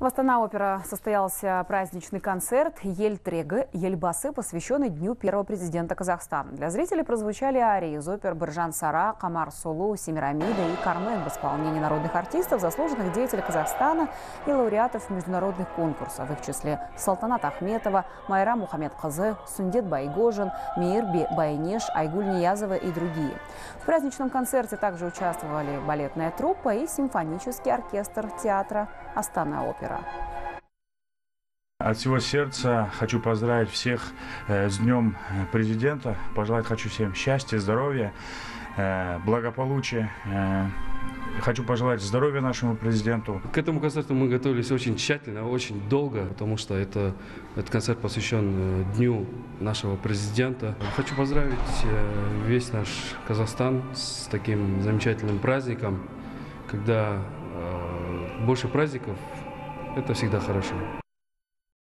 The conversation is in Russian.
В Астана-опера состоялся праздничный концерт «Ель-Трега» Ельбасы, посвященный Дню первого президента Казахстана. Для зрителей прозвучали арии из опер «Биржан-Сара», «Камар-Сулу», «Семирамида» и «Кармен» в исполнении народных артистов, заслуженных деятелей Казахстана и лауреатов международных конкурсов. В их числе Салтанат Ахметова, Майра Мухаммед-Кызы, Сундет Байгожин, Мейир Байнеш, Айгуль Ниязова и другие. В праздничном концерте также участвовали балетная труппа и симфонический оркестр театра «Астана-опера». От всего сердца хочу поздравить всех с Днем Президента. Пожелать хочу всем счастья, здоровья, благополучия. Хочу пожелать здоровья нашему президенту. К этому концерту мы готовились очень тщательно, очень долго, потому что этот концерт посвящен Дню нашего президента. Хочу поздравить весь наш Казахстан с таким замечательным праздником, когда больше праздников – это всегда хорошо.